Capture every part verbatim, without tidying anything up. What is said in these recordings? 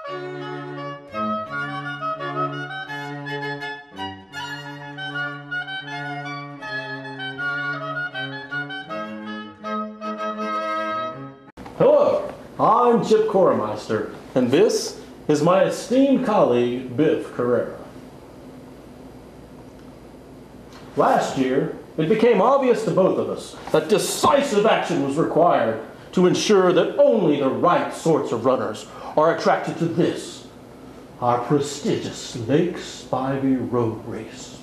Hello, I'm Chip Koremeister, and this is my esteemed colleague, Biff Carrera. Last year, it became obvious to both of us that decisive action was required to ensure that only the right sorts of runners are attracted to this, our prestigious Lake Spivey Road Race.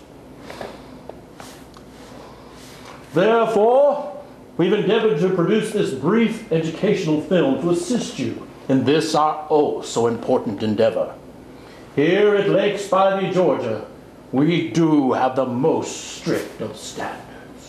Therefore, we've endeavored to produce this brief educational film to assist you in this our oh so important endeavor. Here at Lake Spivey, Georgia, we do have the most strict of standards.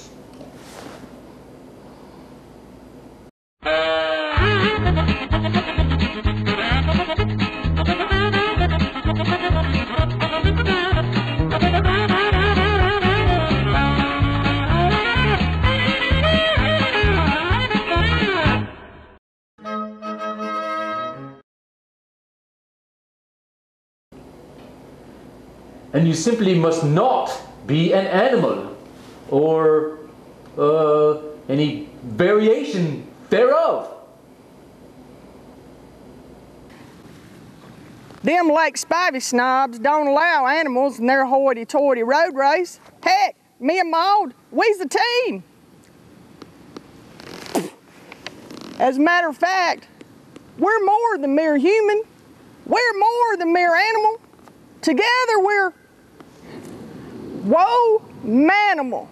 And you simply must not be an animal, or uh, any variation thereof. Them Lake Spivey snobs don't allow animals in their hoity-toity road race. Heck, me and Maud, we's the team. As a matter of fact, we're more than mere human. We're more than mere animal. Together we're whoa manimal.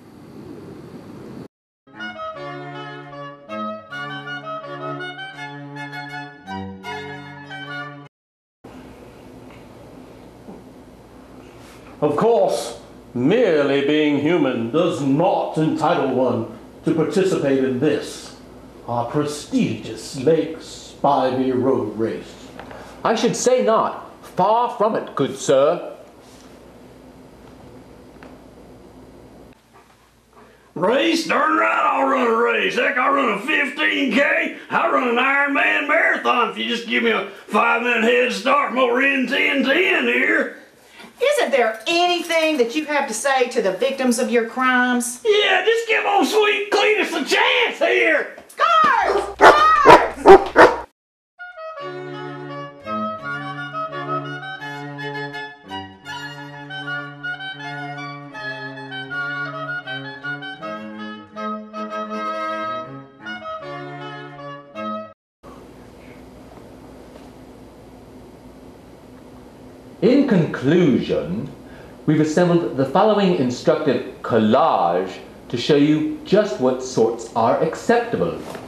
Of course, merely being human does not entitle one to participate in this, our prestigious Lake Spivey Road Race. I should say not. Far from it, good sir. Race? Darn right I'll run a race. Heck, I'll run a fifteen K. I'll run an Ironman marathon if you just give me a five minute head start. I'm over in ten ten here. Isn't there anything that you have to say to the victims of your crimes? Yeah, just give old sweet Cletus a chance here. Guards! Guards! In conclusion, we've assembled the following instructive collage to show you just what sorts are acceptable.